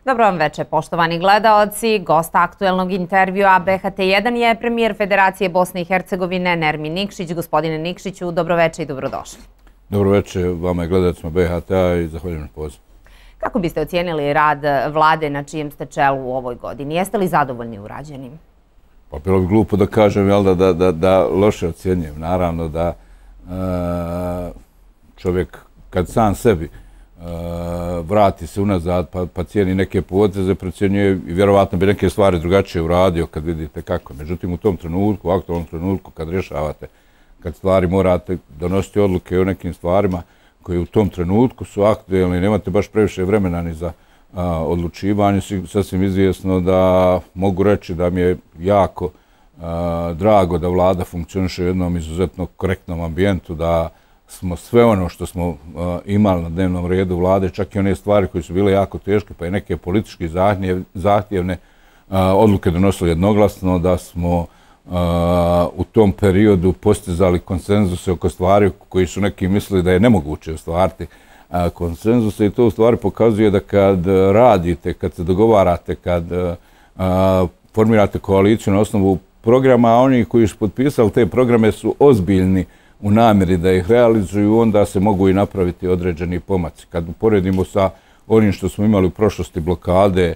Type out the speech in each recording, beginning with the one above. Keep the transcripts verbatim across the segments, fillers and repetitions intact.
Dobro vam večer, poštovani gledaoci. Gost aktuelnog intervjua B H T jedan je premijer Federacije Bosne i Hercegovine Nermin Nikšić. Gospodine Nikšiću, dobro večer i dobrodošli. Dobro večer vama i gledalcima B H T-a i zahvaljujem na pozivu. Kako biste ocijenili rad vlade na čijem ste čelu u ovoj godini? Jeste li zadovoljni urađenim? Pa bilo bi glupo da kažem jel, da, da, da, da loše ocjenjujem. Naravno da uh, čovjek kad sam sebi Uh, vrati se unazad pa, pa cijeni neke poteze, procjenjuje i vjerovatno bi neke stvari drugačije uradio kad vidite kako. Međutim, u tom trenutku, u aktualnom trenutku, kad rješavate, kad stvari morate donositi odluke o nekim stvarima koje u tom trenutku su aktualni, nemate baš previše vremena ni za uh, odlučivanje, sasvim izvjesno da mogu reći da mi je jako uh, drago da vlada funkcioniše u jednom izuzetno korektnom ambijentu, da smo sve ono što smo uh, imali na dnevnom redu vlade, čak i one stvari koje su bile jako teške, pa i neke politički zahtjev, zahtjevne uh, odluke donosili jednoglasno, da smo uh, u tom periodu postizali konsenzuse oko stvari koji su neki mislili da je nemoguće ostvariti uh, konsenzuse i to u stvari pokazuje da kad radite, kad se dogovarate, kad uh, uh, formirate koaliciju na osnovu programa, a oni koji su potpisali te programe su ozbiljni u namjeri da ih realizuju, onda se mogu i napraviti određeni pomaci. Kad uporedimo sa onim što smo imali u prošlosti, blokade,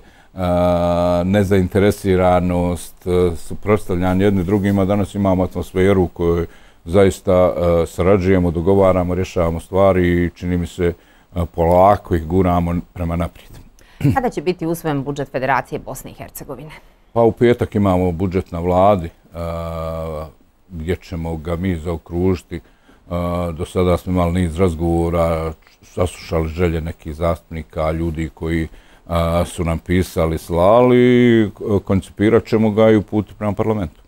nezainteresiranost, suprotstavljanje jedni drugima, danas imamo atmosferu u kojoj zaista sarađujemo, dogovaramo, rješavamo stvari i čini mi se polako ih guramo prema naprijed. Kada će biti usvojen budžet Federacije Bosne i Hercegovine? Pa u petak imamo budžet na vladi, gdje ćemo ga mi zaokružiti. Do sada smo imali niz razgovora, saslušali želje nekih zastupnika, ljudi koji su nam pisali, slali, koncipirat ćemo ga i uputiti prema parlamentu.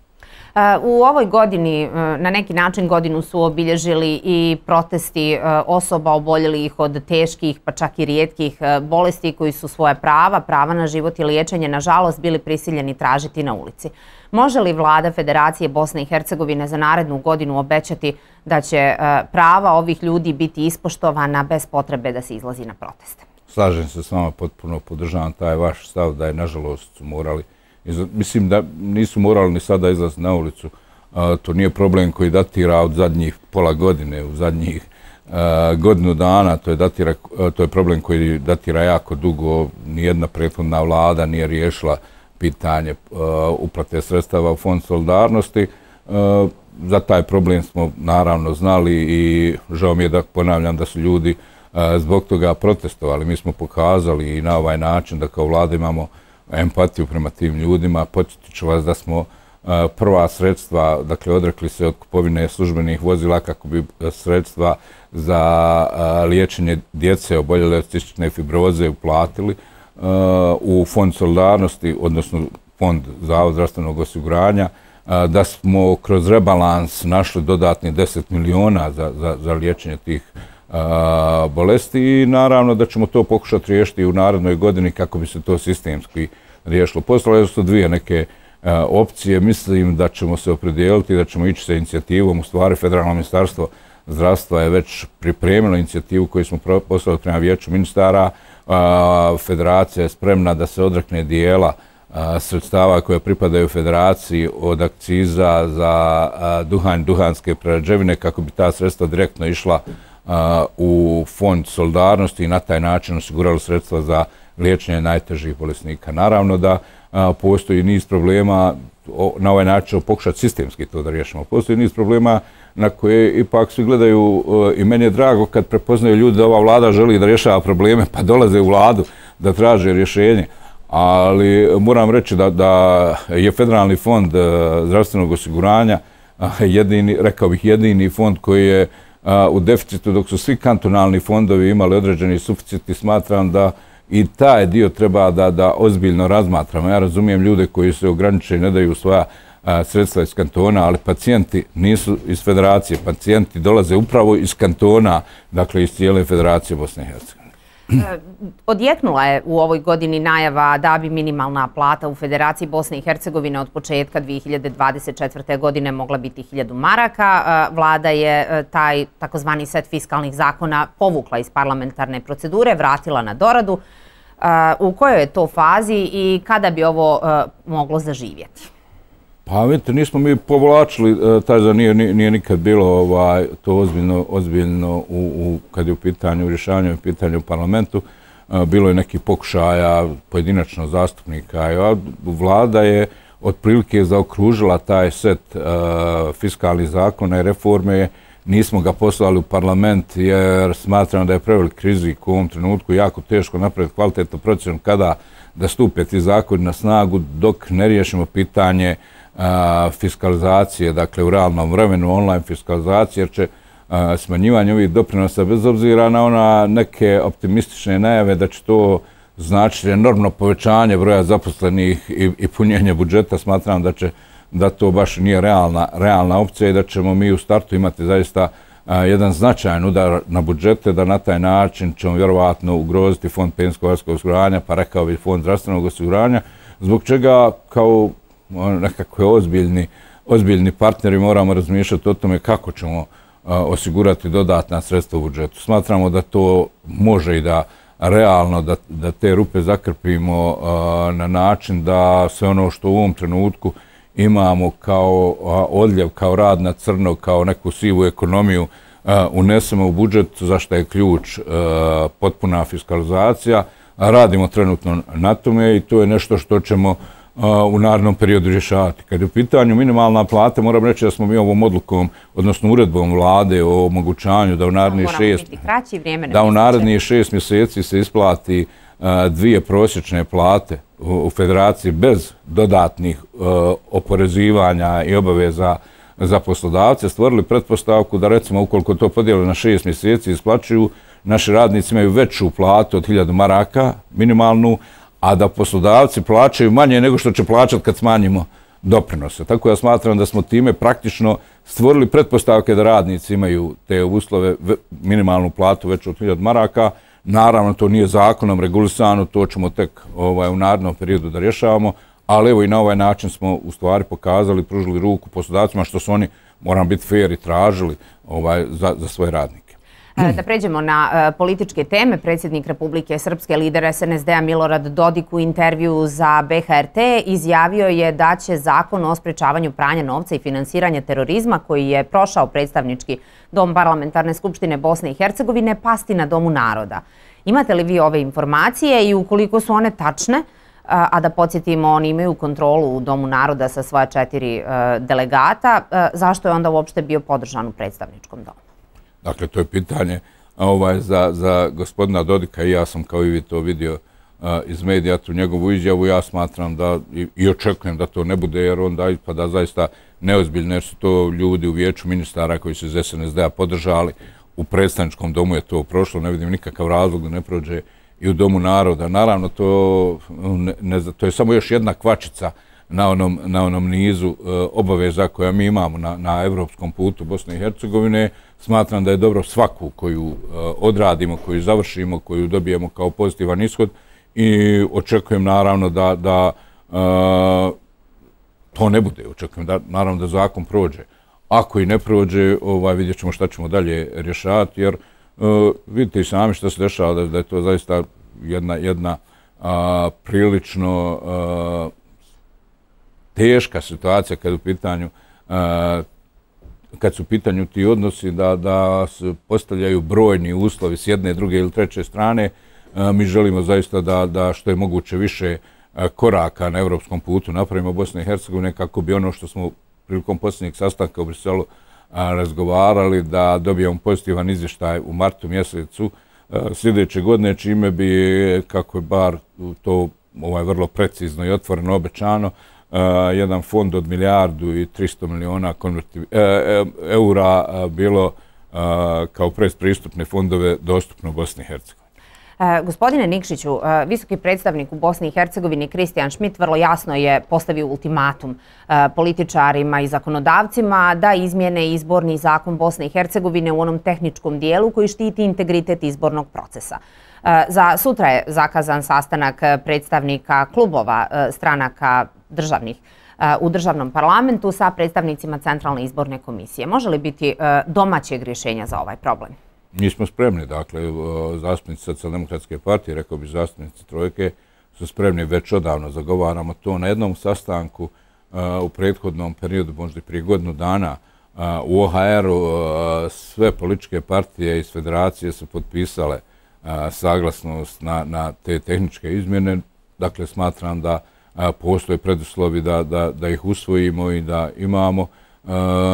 U ovoj godini, na neki način godinu su obilježili i protesti osoba oboljelih od teških pa čak i rijetkih bolesti koji su svoje prava, prava na život i liječenje, nažalost, bili prisiljeni tražiti na ulici. Može li vlada Federacije Bosne i Hercegovine za narednu godinu obećati da će prava ovih ljudi biti ispoštovana bez potrebe da se izlazi na proteste? Slažem se s vama, potpuno podržavam taj vaš stav da je, nažalost, su morali, mislim da nisu morali ni sada izlaziti na ulicu. To nije problem koji datira od zadnjih pola godine, u zadnjih godinu dana, to je, datira, to je problem koji datira jako dugo. Nijedna prethodna vlada nije riješila pitanje uh, uplate sredstava u Fond solidarnosti. Uh, za taj problem smo naravno znali i žao mi je da ponavljam da su ljudi uh, zbog toga protestovali. Mi smo pokazali i na ovaj način da kao vlada imamo empatiju prema tim ljudima. Podsjetit ću vas da smo uh, prva sredstva, dakle odrekli se od kupovine službenih vozila kako bi sredstva za uh, liječenje djece oboljele od cistične fibroze uplatili Uh, u Fond solidarnosti, odnosno Fond Zavod zdravstvenog osiguranja, uh, da smo kroz rebalans našli dodatni deset miliona za, za, za liječenje tih uh, bolesti i naravno da ćemo to pokušati riješiti u narednoj godini kako bi se to sistemski riješilo. Postojale su dvije neke uh, opcije. Mislim da ćemo se opredijeliti, da ćemo ići sa inicijativom. U stvari, Federalno ministarstvo zdravstva je već pripremilo inicijativu koju smo poslali prema vijeću ministara. Federacija je spremna da se odrekne dijela sredstava koje pripadaju federaciji od akciza za duhan, duhanske prerađevine kako bi ta sredstva direktno išla u Fond solidarnosti i na taj način osigurali sredstva za liječenje najtežih bolesnika. Naravno da postoji niz problema, na ovaj način pokušati sistemski to da riješimo. Postoji niz problema na koje ipak svi gledaju i meni je drago kad prepoznaju ljudi da ova vlada želi da rješava probleme pa dolaze u vladu da traže rješenje. Ali moram reći da, da je Federalni fond zdravstvenog osiguranja jedini, rekao bih jedini fond koji je u deficitu dok su svi kantonalni fondovi imali određeni suficit i smatram da i taj dio treba da, da ozbiljno razmatramo. Ja razumijem ljude koji se ograniče i ne daju svoja a, sredstva iz kantona, ali pacijenti nisu iz federacije. Pacijenti dolaze upravo iz kantona, dakle iz cijele Federacije Bosne i Hercegovine. Odjeknula je u ovoj godini najava da bi minimalna plata u Federaciji Bosne i Hercegovine od početka dvije hiljade dvadeset četvrte. godine mogla biti hiljadu maraka. Vlada je taj takozvani set fiskalnih zakona povukla iz parlamentarne procedure, vratila na doradu. U kojoj je to fazi i kada bi ovo moglo zaživjeti? Pa vidite, nismo mi povlačili, taj za nije, nije nikad bilo ovaj, to ozbiljno, ozbiljno u, u, kad je u pitanju rješavanju, u pitanju u parlamentu. Bilo je nekih pokušaja pojedinačno zastupnika. A vlada je otprilike zaokružila taj set uh, fiskalnih zakona i reforme. Nismo ga poslali u parlament jer smatram da je prevelik rizik u ovom trenutku jako teško napraviti kvalitetnu procjenu kada da stupe ti zakoni na snagu dok ne riješimo pitanje a, fiskalizacije, dakle u realnom vremenu, online fiskalizacije, jer će a, smanjivanje ovih doprinosa bez obzira na ona neke optimistične najave da će to značiti enormno povećanje broja zaposlenih i, i punjenje budžeta, smatram da će da to baš nije realna, realna opcija i da ćemo mi u startu imati zaista a, jedan značajan udar na budžete, da na taj način ćemo vjerovatno ugroziti fond penzijskog osiguranja, pa rekao bi fond zdravstvenog osiguranja, zbog čega kao nekakve ozbiljni, ozbiljni partneri moramo razmišljati o tome kako ćemo a, osigurati dodatna sredstva u budžetu. Smatramo da to može i da realno da, da te rupe zakrpimo a, na način da sve ono što u ovom trenutku imamo kao odljev, kao rad na crno, kao neku sivu ekonomiju, unesemo u budžet, zašto je ključ potpuna fiskalizacija. Radimo trenutno na tome i to je nešto što ćemo u narednom periodu rješavati. Kad je u pitanju minimalna plata, moram reći da smo mi ovom odlukom, odnosno uredbom vlade o omogućavanju da u narednih šest, da u narednih šest mjeseci se isplati dvije prosječne plate u federaciji bez dodatnih oporezivanja i obaveza za poslodavce, stvorili pretpostavku da recimo ukoliko to podijeli na šest mjeseci isplaćuju, naši radnici imaju veću platu od hiljadu maraka, minimalnu, a da poslodavci plaćaju manje nego što će plaćati kad smanjimo doprinose. Tako ja smatram da smo time praktično stvorili pretpostavke da radnici imaju te uslove, minimalnu platu veću od hiljadu maraka. Naravno, to nije zakonom regulisano, to ćemo tek ovaj, u narednom periodu da rješavamo, ali evo i na ovaj način smo u stvari pokazali, pružili ruku poslodavcima što su oni, moram biti fair, i tražili ovaj, za, za svoje radnike. Da pređemo na političke teme. Predsjednik Republike Srpske, lider es en es de a Milorad Dodik u intervju za be ha er te izjavio je da će zakon o sprečavanju pranja novca i finansiranja terorizma koji je prošao predstavnički dom Parlamentarne skupštine Bosne i Hercegovine pasti na Domu naroda. Imate li vi ove informacije i ukoliko su one tačne, a da podsjetimo oni imaju kontrolu u Domu naroda sa svoja četiri delegata, zašto je onda uopšte bio podržan u predstavničkom domu? Dakle, to je pitanje ovaj, za, za gospodina Dodika i ja sam kao i vi to vidio uh, iz medija, tu njegovu izjavu. Ja smatram da i, i očekujem da to ne bude jer onda ispada zaista neozbiljno jer su to ljudi u vijeću ministara koji su iz es en es de a podržali. U predstavničkom domu je to prošlo, ne vidim nikakav razlog da ne prođe i u Domu naroda. Naravno, to, ne, ne, to je samo još jedna kvačica na onom, na onom nizu uh, obaveza koja mi imamo na, na evropskom putu Bosne i Hercegovine. Smatram da je dobro svaku koju uh, odradimo, koju završimo, koju dobijemo kao pozitivan ishod i očekujem naravno da, da uh, to ne bude. Očekujem da, naravno da zakon prođe. Ako i ne prođe, ovaj, vidjet ćemo šta ćemo dalje rješavati, jer uh, vidite i sami što se dešava, da, da je to zaista jedna, jedna uh, prilično uh, teška situacija kad u pitanju uh, kad su u pitanju ti odnosi, da, da se postavljaju brojni uslovi s jedne, druge ili treće strane. Uh, mi želimo zaista da, da što je moguće više uh, koraka na evropskom putu napravimo Bosne i Hercegovine kako bi ono što smo prilikom posljednjeg sastanka u Briselu uh, razgovarali, da dobijemo pozitivan izvještaj u martu mjesecu uh, sljedeće godine, čime bi, kako je bar to ovaj, vrlo precizno i otvoreno obećano, Uh, jedan fond od milijardu i tristo miliona konvertiv, e, e, eura uh, bilo uh, kao predpristupne fondove dostupno Bosni i Hercegovini. E, gospodine Nikšiću, e, visoki predstavnik u Bosni i Hercegovini Kristijan Šmit vrlo jasno je postavio ultimatum e, političarima i zakonodavcima da izmjene izborni zakon Bosne i Hercegovine u onom tehničkom dijelu koji štiti integritet izbornog procesa. E, za sutra je zakazan sastanak predstavnika klubova e, stranaka državnih u državnom parlamentu sa predstavnicima Centralne izborne komisije. Može li biti domaćeg rješenja za ovaj problem? Mi smo spremni, dakle, zastupnici Socijaldemokratske partije, rekao bi zastupnici Trojke, su spremni već odavno, zagovaramo to na jednom sastanku u prethodnom periodu, možda i prije godinu dana, u O H R-u sve političke partije iz federacije su potpisale saglasnost na, na te tehničke izmjene. Dakle, smatram da postoje preduslovi da, da, da ih usvojimo i da imamo. E,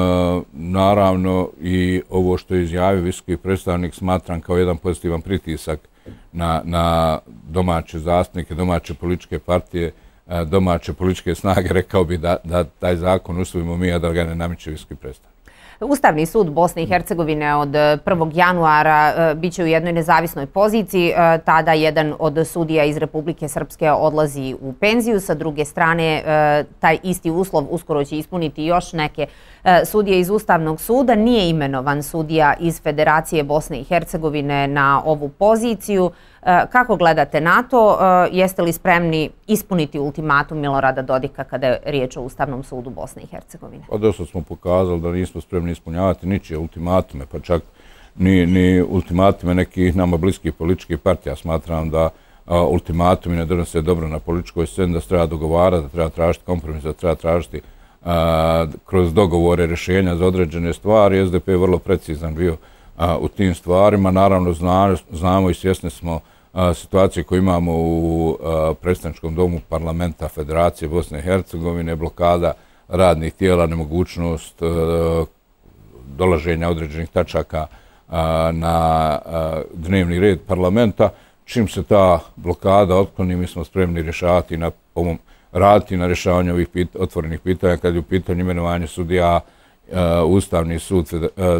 naravno, i ovo što je izjavio visoki predstavnik smatram kao jedan pozitivan pritisak na, na domaće zastupnike, domaće političke partije, domaće političke snage. Rekao bi da, da taj zakon usvojimo mi, a da ga ne nameće visoki predstavnik. Ustavni sud Bosne i Hercegovine od prvog januara biće u jednoj nezavisnoj poziciji. Tada jedan od sudija iz Republike Srpske odlazi u penziju. Sa druge strane, taj isti uslov uskoro će ispuniti još neke sudije iz Ustavnog suda. Nije imenovan sudija iz Federacije Bosne i Hercegovine na ovu poziciju. Kako gledate na to? Jeste li spremni ispuniti ultimatum Milorada Dodika kada je riječ o Ustavnom sudu Bosne i Hercegovine? Pa dosta smo pokazali da nismo spremni ispunjavati ničije ultimatume, pa čak ni, ni ultimatume nekih nama bliskih političkih partija. Smatram da a, ultimatumi ne donose dobro na političkoj sceni, da se treba dogovarati, da treba tražiti kompromis, da treba tražiti a, kroz dogovore rješenja za određene stvari. S D P je vrlo precizan bio a, u tim stvarima. Naravno, zna, znamo i svjesni smo a, situacije koju imamo u a, predstavničkom domu parlamenta Federacije Bosne i Hercegovine, blokada radnih tijela, nemogućnost a, dolaženja određenih tačaka a, na a, dnevni red parlamenta. Čim se ta blokada otkloni, mi smo spremni rješavati na ovom, raditi na rješavanju ovih pit, otvorenih pitanja kad je u pitanju imenovanje sudija a, Ustavni sud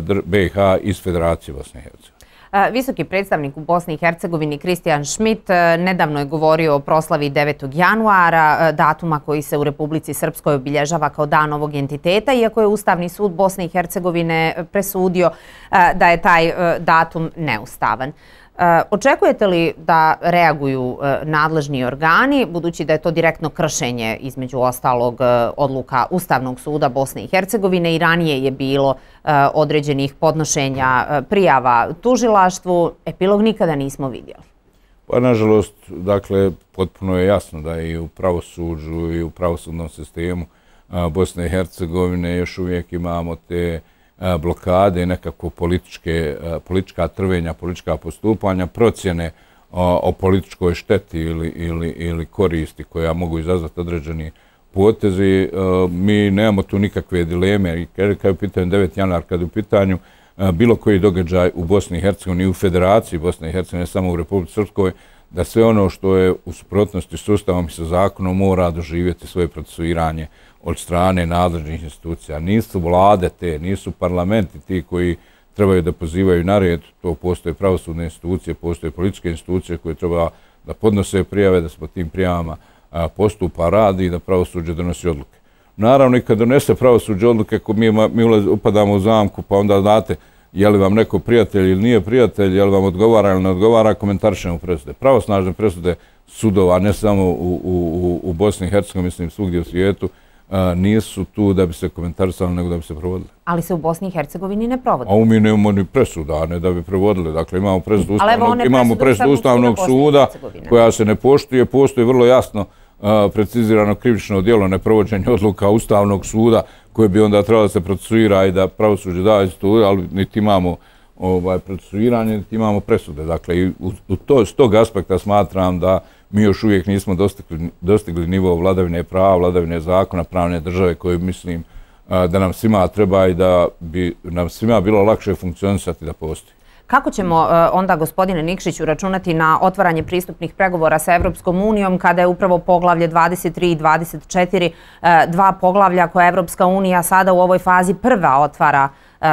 B i H iz Federacije Bosne i Hercegovine. Visoki predstavnik u Bosni i Hercegovini Kristijan Šmit nedavno je govorio o proslavi devetog januara, datuma koji se u Republici Srpskoj obilježava kao dan ovog entiteta, iako je Ustavni sud Bosne i Hercegovine presudio da je taj datum neustavan. Očekujete li da reaguju nadležni organi, budući da je to direktno kršenje, između ostalog, odluka Ustavnog suda Bosne i Hercegovine i ranije je bilo određenih podnošenja prijava tužilaštvu, epilog nikada nismo vidjeli? Pa, nažalost, dakle, potpuno je jasno da i u pravosuđu i u pravosudnom sistemu Bosne i Hercegovine još uvijek imamo te blokade i nekako političke, politička trvenja, politička postupanja, procjene o, o političkoj šteti ili, ili, ili koristi koja mogu izazvati određeni potezi. Mi nemamo tu nikakve dileme. Kad je u pitanju deveti januar, kad je u pitanju bilo koji događaj u Bosni i Hercegovini i u Federaciji Bosne i Hercegovine, samo u Republici Srpskoj, da sve ono što je u suprotnosti s Ustavom i sa zakonom mora doživjeti svoje procesuiranje od strane nadležnih institucija. Nisu vlade te, nisu parlamenti ti koji trebaju da pozivaju na red. To postoje pravosudne institucije, postoje političke institucije koje treba da podnose prijave, da se po tim prijavama postupa, radi i da pravosuđe donosi odluke. Naravno, i kad donese pravosuđe odluke, mi, mi upadamo u zamku, pa onda znate je li vam neko prijatelj ili nije prijatelj, je li vam odgovara ili ne odgovara, komentaršemo presude. Pravosnažne presude sudova, ne samo u, u, u Bosni i Hercegovini, mislim svugdje u svijetu, a, nisu tu da bi se komentarisali, nego da bi se provodili. Ali se u Bosni i Hercegovini ne provodi. A u mi nemamo ni presuda, ne da bi provodili. Dakle, imamo presudu Ustavnog, imamo presudu Ustavnog suda koja se ne poštuje. Postoji vrlo jasno a, precizirano krivično djelo neprovođenja odluka Ustavnog suda koje bi onda trebalo da se procesuira i da pravosuđe daje tu, ali niti imamo ovaj, procesuiranje, niti imamo presude. Dakle, i u, u to, s tog aspekta smatram da mi još uvijek nismo dostigli, dostigli nivo vladavine prava, vladavine zakona, pravne države koje mislim a, da nam svima treba i da bi nam svima bilo lakše funkcionisati da postoji. Kako ćemo onda, gospodine Nikšiću, računati na otvaranje pristupnih pregovora sa Evropskom unijom kada je upravo poglavlje dvadeset tri i dvadeset četiri dva poglavlja koje Evropska unija sada u ovoj fazi prva otvara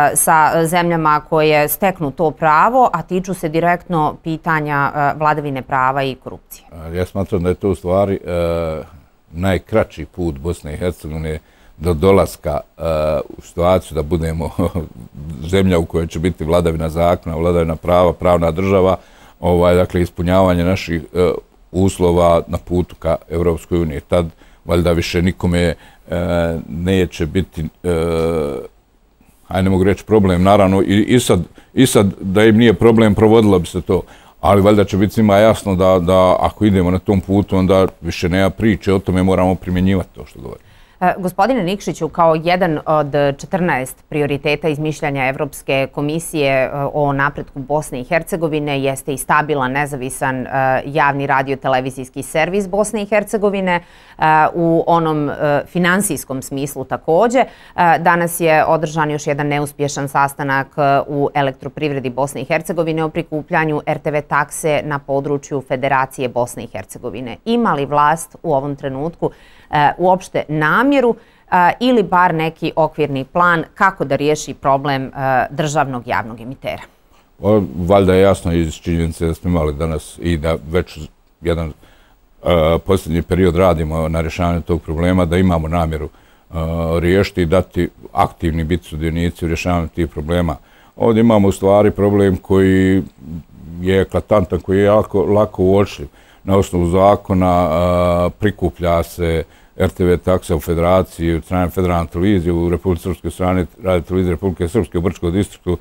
sa zemljama koje steknu to pravo, a tiču se direktno pitanja vladavine prava i korupcije? Ja smatram da je to u stvari najkraći put Bosne i Hercegovine do dolaska uh, u situaciju da budemo zemlja u kojoj će biti vladavina zakona, vladavina prava, pravna država, ovaj, dakle, ispunjavanje naših uh, uslova na putu ka Evropskoj uniji. Tad, valjda, više nikome uh, neće biti uh, ajde ne mogu reći problem, naravno i, i, sad, i sad da im nije problem provodilo bi se to, ali valjda će biti svima jasno da, da ako idemo na tom putu onda više nema priče, o tome moramo primjenjivati to što govorim. Gospodine Nikšiću, kao jedan od četrnaest prioriteta izmišljanja Evropske komisije o napretku Bosne i Hercegovine jeste i stabilan, nezavisan javni radio-televizijski servis Bosne i Hercegovine u onom finansijskom smislu takođe. Danas je održan još jedan neuspješan sastanak u Elektroprivredi Bosne i Hercegovine o prikupljanju er te ve takse na području Federacije Bosne i Hercegovine. Ima li vlast u ovom trenutku uopšte namjeru ili bar neki okvirni plan kako da riješi problem državnog javnog emitera? Valjda je jasno iz činjenice da smo imali danas i da već jedan posljednji period radimo na rješavanju tog problema, da imamo namjeru riješiti i dati aktivni biti sudionici u rješavanju tih problema. Ovdje imamo u stvari problem koji je eklatantan, koji je lako uočljiv. Na osnovu zakona prikuplja se er te ve taksa u Federaciji, u strane Federalne televizije, u Republike Srpske strane Radio televizije Republike Srpske u Brčkom distriktu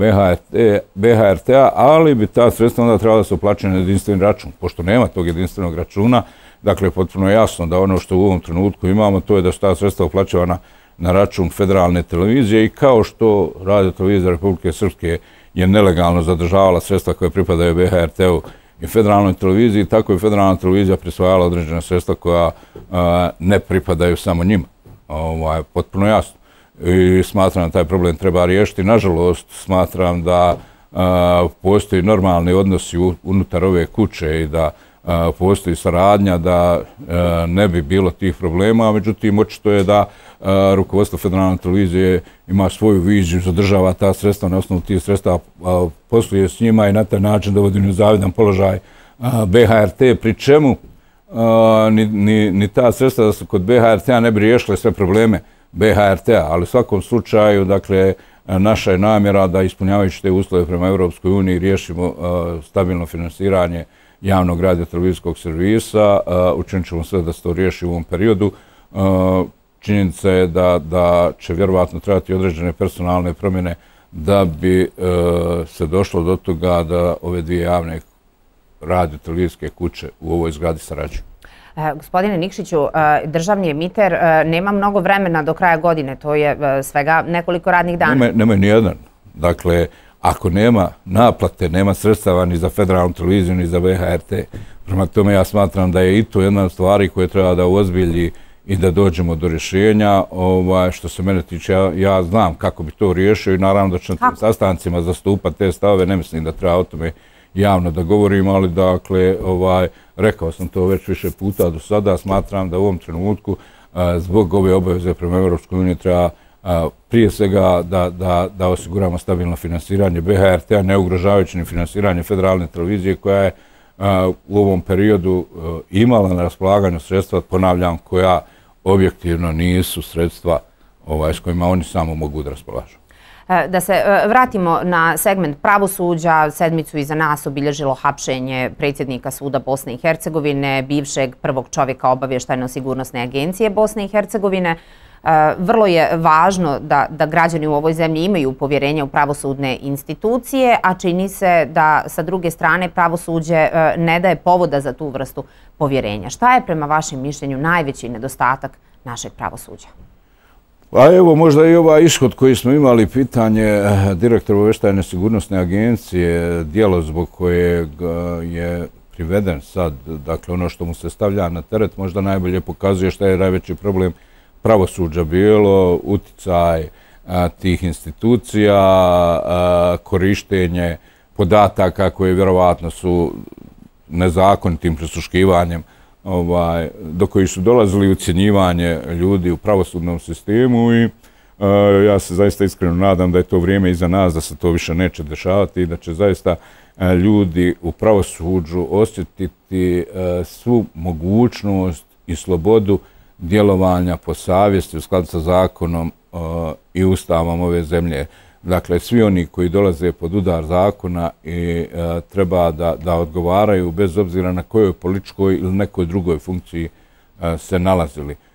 be ha er te a, ali bi ta sredstva onda trebala da se uplaćaju na jedinstveni račun. Pošto nema tog jedinstvenog računa, dakle, potpuno je jasno da ono što u ovom trenutku imamo, to je da su ta sredstva uplaćivana na račun Federalne televizije i kao što Radio televizija Republike Srpske je nelegalno zadržavala sredstva koje pripadaju be ha er te u i Federalnoj televiziji, tako je Federalna televizija prisvajala određena sredstva koja a, ne pripadaju samo njima. Ovo je potpuno jasno. I smatram da taj problem treba riješiti. Nažalost, smatram da a, postoji normalni odnosi u, unutar ove kuće i da a, postoji saradnja da a, ne bi bilo tih problema. Međutim, očito je da a, rukovodstvo Federalne televizije ima svoju viziju, zadržava ta sredstva, na osnovu tih sredstva a, posluje s njima i na taj način dovodi u nezavidan položaj a, be ha er te, pri čemu a, ni, ni, ni ta sredstva da su kod be ha er te a ne bi riješile sve probleme be ha er te a, ali u svakom slučaju, dakle, naša je namjera da ispunjavajući te uslove prema Europskoj uniji riješimo a, stabilno finansiranje javnog radio-televizijskog servisa, a, učinit ćemo sve da se to riješi u ovom periodu. A, činjenica je da, da će vjerovatno trebati određene personalne promjene da bi e, se došlo do toga da ove dvije javne radio-televizijske kuće u ovoj zgradi sarađuju. E, gospodine Nikšiću, e, državni emiter e, nema mnogo vremena do kraja godine, to je e, svega nekoliko radnih dana. Nema, nema ni jedan. Dakle, ako nema naplate, nema sredstava ni za Federalnu televiziju, ni za be ha er te. Prema tome ja smatram da je i to jedna od stvari koje treba da uozbilji i da dođemo do rješenja. Ovaj, što se mene tiče, ja, ja znam kako bi to riješio i naravno da ću na tim sastancima zastupati te stavove. Ne mislim da treba o tome javno da govorim, ali dakle, ovaj, rekao sam to već više puta do sada, smatram da u ovom trenutku a, zbog ove obaveze prema Europskoj uniji treba a, prije svega da, da, da osiguramo stabilno finansiranje be ha er te a, ne ugrožavajući ni finansiranje Federalne televizije koja je a, u ovom periodu a, imala na raspolaganju sredstva, ponavljam, koja objektivno nisu sredstva ovaj, s kojima oni samo mogu da raspolažu. Da se vratimo na segment pravosuđa, sedmicu iza nas obilježilo hapšenje predsjednika suda Bosne i Hercegovine, bivšeg prvog čovjeka obavještajno-sigurnosne agencije Bosne i Hercegovine. Vrlo je važno da, da građani u ovoj zemlji imaju povjerenje u pravosudne institucije, a čini se da sa druge strane pravosuđe ne daje povoda za tu vrstu povjerenja. Šta je prema vašem mišljenju najveći nedostatak našeg pravosuđa? A evo možda i ovaj ishod koji smo imali, pitanje direktora obavještajne sigurnosne agencije, djelo zbog kojeg je priveden sad, dakle ono što mu se stavlja na teret, možda najbolje pokazuje šta je najveći problem pravosuđa bilo, uticaj a, tih institucija, a, korištenje podataka koje vjerovatno su nezakonitim prisluškivanjem ovaj, do koji su dolazili ucjenjivanje ljudi u pravosudnom sistemu i a, ja se zaista iskreno nadam da je to vrijeme iza nas, da se to više neće dešavati i da će zaista a, ljudi u pravosuđu osjetiti a, svu mogućnost i slobodu djelovanja po savjesti u skladu sa zakonom uh, i ustavom ove zemlje. Dakle, svi oni koji dolaze pod udar zakona i uh, treba da, da odgovaraju bez obzira na kojoj političkoj ili nekoj drugoj funkciji uh, se nalazili.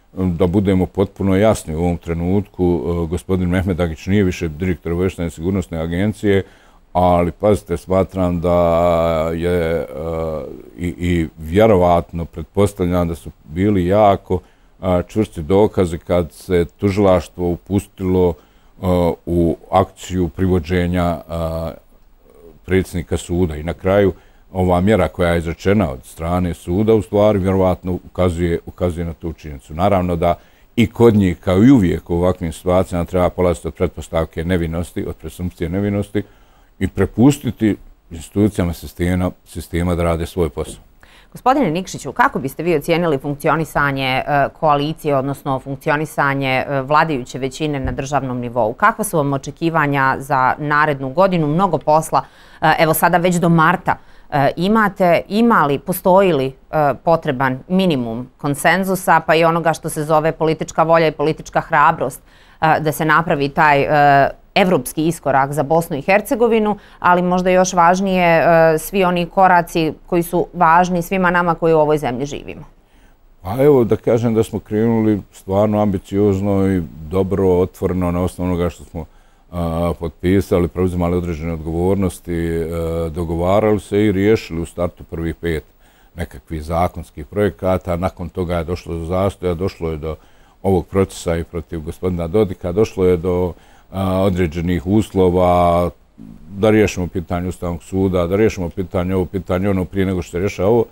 da budemo potpuno jasni u ovom trenutku, gospodin Mehmetagić nije više direktor obavještajne sigurnosne agencije, ali pazite, smatram da je i, i vjerovatno pretpostavljam da su bili jako čvrsti dokazi kad se tužilaštvo upustilo u akciju privođenja predsjednika suda. I na kraju ova mjera koja je izrečena od strane suda u stvari vjerovatno ukazuje, ukazuje na tu činjenicu. Naravno da i kod njih, kao i uvijek u ovakvim situacijama, treba polaziti od pretpostavke nevinosti, od presumpcije nevinosti i prepustiti institucijama sistema, sistema da rade svoj posao. Gospodine Nikšiću, kako biste vi ocijenili funkcionisanje koalicije, odnosno funkcionisanje vladajuće većine na državnom nivou? Kakva su vam očekivanja za narednu godinu? Mnogo posla, evo sada već do marta imate, ima li, postoji li potreban minimum konsenzusa, pa i onoga što se zove politička volja i politička hrabrost da se napravi taj evropski iskorak za Bosnu i Hercegovinu, ali možda još važnije svi oni koraci koji su važni svima nama koji u ovoj zemlji živimo? Pa evo da kažem da smo krenuli stvarno ambiciozno i dobro, otvoreno na osnovu onoga što smo potpisali, preuzimali određene odgovornosti, dogovarali se i riješili u startu prvih pet nekakvih zakonskih projekata. Nakon toga je došlo do zastoja, došlo je do ovog procesa i protiv gospodina Dodika, došlo je do određenih uslova da riješimo pitanje Ustavnog suda, da riješimo pitanje ovo, pitanje ono prije nego što se rješa ovo,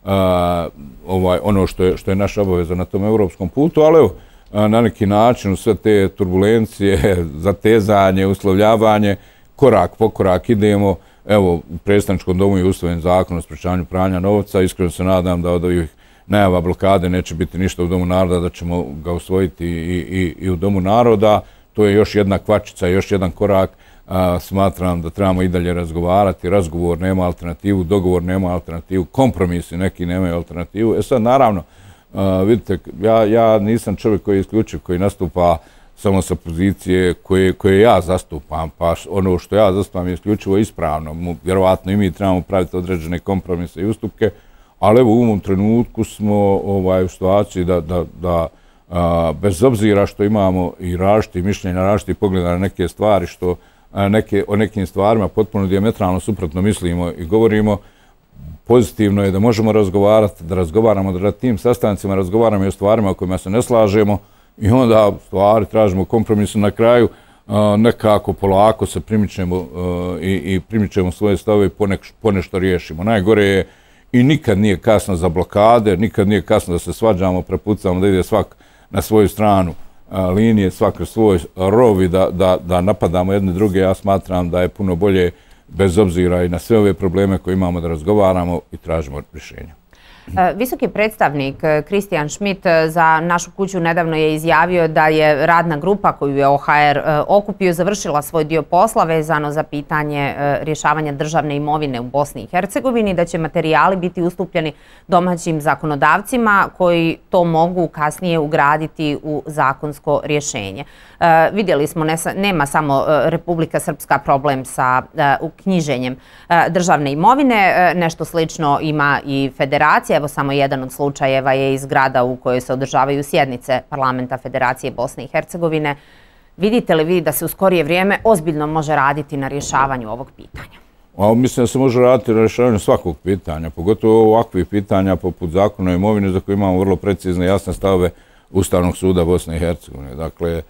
ovaj, ono što je, što je naša obaveza na tom europskom putu, ali evo, na neki način sve te turbulencije, zatezanje, uslovljavanje, korak po korak idemo. Evo, u predstavničkom domu je usvojen zakon o sprečavanju pranja novca. Iskreno se nadam da od ovih najava blokade neće biti ništa u Domu naroda, da ćemo ga usvojiti i, i, i u Domu naroda. To je još jedna kvačica, još jedan korak. A, smatram da trebamo i dalje razgovarati. Razgovor nema alternativu, dogovor nema alternativu, kompromisi neki nemaju alternativu. E sad, naravno, a, vidite, ja, ja nisam čovjek koji je isključiv, koji nastupa samo sa pozicije koje, koje ja zastupam, pa ono što ja zastupam je isključivo ispravno. Vjerovatno i mi trebamo praviti određene kompromise i ustupke, ali evo u ovom trenutku smo ovaj, u situaciji da, da, da a, bez obzira što imamo i različiti mišljenja, različiti pogleda na neke stvari, što a, neke, o nekim stvarima potpuno dijametralno suprotno mislimo i govorimo, pozitivno je da možemo razgovarati, da razgovaramo, da na tim sastancima razgovaramo i o stvarima o kojima se ne slažemo i onda stvari tražimo kompromisu na kraju, a, nekako polako se primičemo a, i, i primičemo svoje stavove i ponek, ponešto riješimo. Najgore je i nikad nije kasno za blokade, nikad nije kasno da se svađamo, prepucamo, da ide svak na svoju stranu a, linije, svak kroz svoj rov i da, da, da napadamo jedne druge. Ja smatram da je puno bolje bez obzira i na sve ove probleme koje imamo da razgovaramo i tražimo rješenja. Visoki predstavnik Kristijan Schmidt za Našu kuću nedavno je izjavio da je radna grupa koju je O H R okupio završila svoj dio posla vezano za pitanje rješavanja državne imovine u Bosni i Hercegovini, da će materijali biti ustupljeni domaćim zakonodavcima koji to mogu kasnije ugraditi u zakonsko rješenje. Vidjeli smo, nema samo Republika Srpska problem sa uknjiženjem državne imovine, nešto slično ima i Federacija. Evo samo jedan od slučajeva je iz grada u kojoj se održavaju sjednice Parlamenta Federacije Bosne i Hercegovine. Vidite li vi da se u skorije vrijeme ozbiljno može raditi na rješavanju ovog pitanja? A, mislim da se može raditi na rješavanju svakog pitanja, pogotovo ovakvih pitanja poput zakona o imovini za koje imamo vrlo precizne i jasne stavove Ustavnog suda Bosne i Hercegovine. Dakle,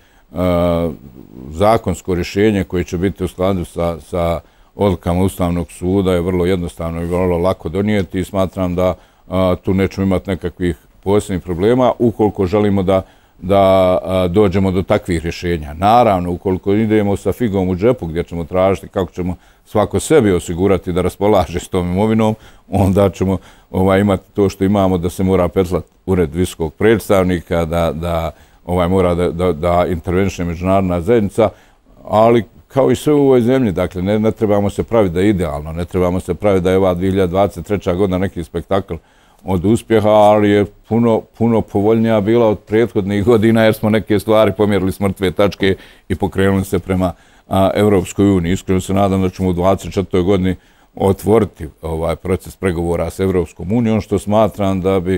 a, zakonsko rješenje koje će biti u skladu sa, sa odlukama Ustavnog suda je vrlo jednostavno i vrlo lako donijeti i smatram da a, tu nećemo imati nekakvih posebnih problema ukoliko želimo da, da a, dođemo do takvih rješenja. Naravno, ukoliko idemo sa figom u džepu gdje ćemo tražiti kako ćemo svako sebi osigurati da raspolaže s tom imovinom, onda ćemo ovaj, imati to što imamo, da se mora petlati ured visokog predstavnika, da, da, ovaj, mora da, da, da interveniše međunarodna zajednica, ali kao i sve u ovoj zemlji, dakle, ne, ne trebamo se praviti da je idealno, ne trebamo se praviti da je ova dvije hiljade dvadeset treća godina neki spektakl od uspjeha, ali je puno, puno povoljnija bila od prethodnih godina jer smo neke stvari pomjerili s mrtve tačke i pokrenuli se prema a, Europskoj uniji. Iskreno se nadam da ćemo u dvadeset četvrtoj godini otvoriti ovaj proces pregovora s Europskom unijom, što smatram da bi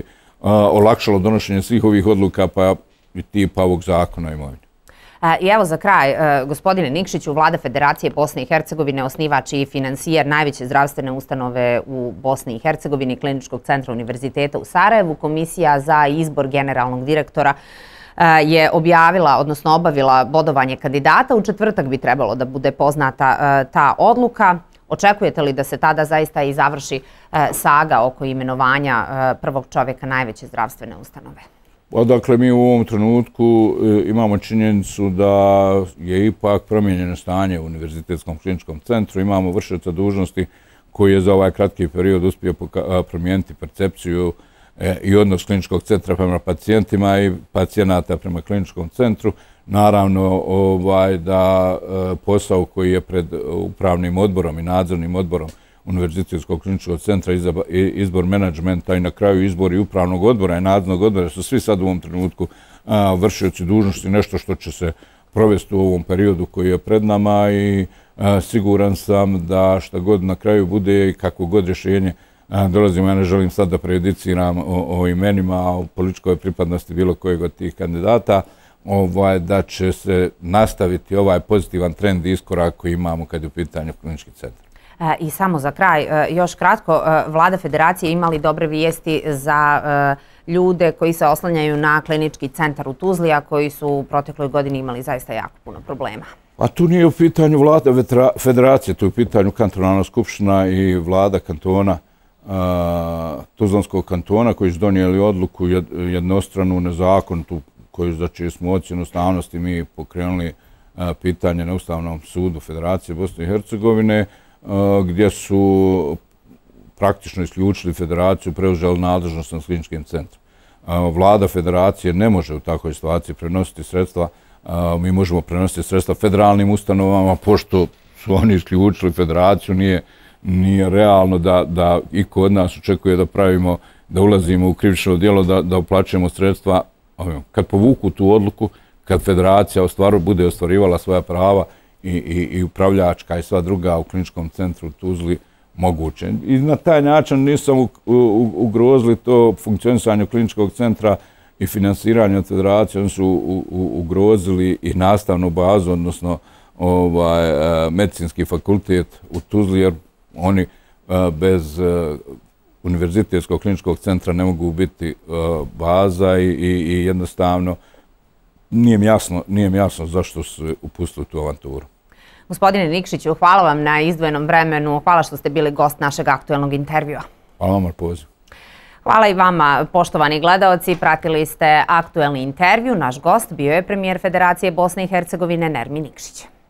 olakšalo donošenje svih ovih odluka pa i tipa ovog zakona o imovini. I evo za kraj, gospodine Nikšiću, Vlada Federacije Bosne i Hercegovine, osnivač i finansijer najveće zdravstvene ustanove u Bosni i Hercegovini, Kliničkog centra Univerziteta u Sarajevu, Komisija za izbor generalnog direktora je objavila, odnosno obavila bodovanje kandidata. U četvrtak bi trebalo da bude poznata ta odluka. Očekujete li da se tada zaista i završi saga oko imenovanja prvog čovjeka najveće zdravstvene ustanove? Dakle, mi u ovom trenutku imamo činjenicu da je ipak promijenjeno stanje u Univerzitetskom kliničkom centru. Imamo vršioca dužnosti koji je za ovaj kratki period uspio promijeniti percepciju i odnos kliničkog centra prema pacijentima i pacijenata prema kliničkom centru. Naravno da posao koji je pred upravnim odborom i nadzornim odborom Univerzitetskog kliničkog centra, izbor menadžmenta i na kraju izbor i upravnog odbora i nadzornog odbora su svi sad u ovom trenutku vršioci dužnosti, nešto što će se provesti u ovom periodu koji je pred nama i siguran sam da šta god na kraju bude i kako god rješenje dolazimo, ja ne želim sad da prejudiciram o imenima, o političkoj pripadnosti bilo kojeg od tih kandidata, da će se nastaviti ovaj pozitivan trend i iskorak koji imamo kad je u pitanju klinički centar. I samo za kraj, još kratko, Vlada Federacije ima li dobre vijesti za ljude koji se oslanjaju na klinički centar u Tuzli, a koji su u protekloj godini imali zaista jako puno problema? A tu nije u pitanju Vlada Federacije, tu je u pitanju kantonalna skupština i vlada kantona, Tuzlanskog kantona, koji su donijeli odluku jednostranu nezakonitu, koju za čiju smo ocjenu ustavnosti mi pokrenuli pitanje na Ustavnom sudu Federacije Bosne i Hercegovine, gdje su praktično isključili federaciju, preuzeli nadležnost nad kliničkim centrom. Vlada federacije ne može u takvoj situaciji prenositi sredstva, mi možemo prenositi sredstva federalnim ustanovama, pošto su oni isključili federaciju, nije realno da iko od nas očekuje da pravimo, da ulazimo u krivično djelo, da uplaćujemo sredstva. Kad povuku tu odluku, kad federacija bude ostvarivala svoja prava i upravljačka i sva druga u kliničkom centru u Tuzli, moguće. I na taj način nisam ugrozili to funkcionisanje kliničkog centra i finansiranje od federacije, oni su ugrozili i nastavnu bazu, odnosno medicinski fakultet u Tuzli, jer oni bez Univerzitetskog kliničkog centra ne mogu biti baza i jednostavno nije mi jasno zašto su upustili tu avanturu. Gospodine Nikšiću, hvala vam na izdvojenom vremenu. Hvala što ste bili gost našeg aktuelnog intervjua. Hvala vam na pozivu. Hvala i vama, poštovani gledaoci. Pratili ste aktuelni intervju. Naš gost bio je premijer Federacije Bosne i Hercegovine Nermin Nikšić.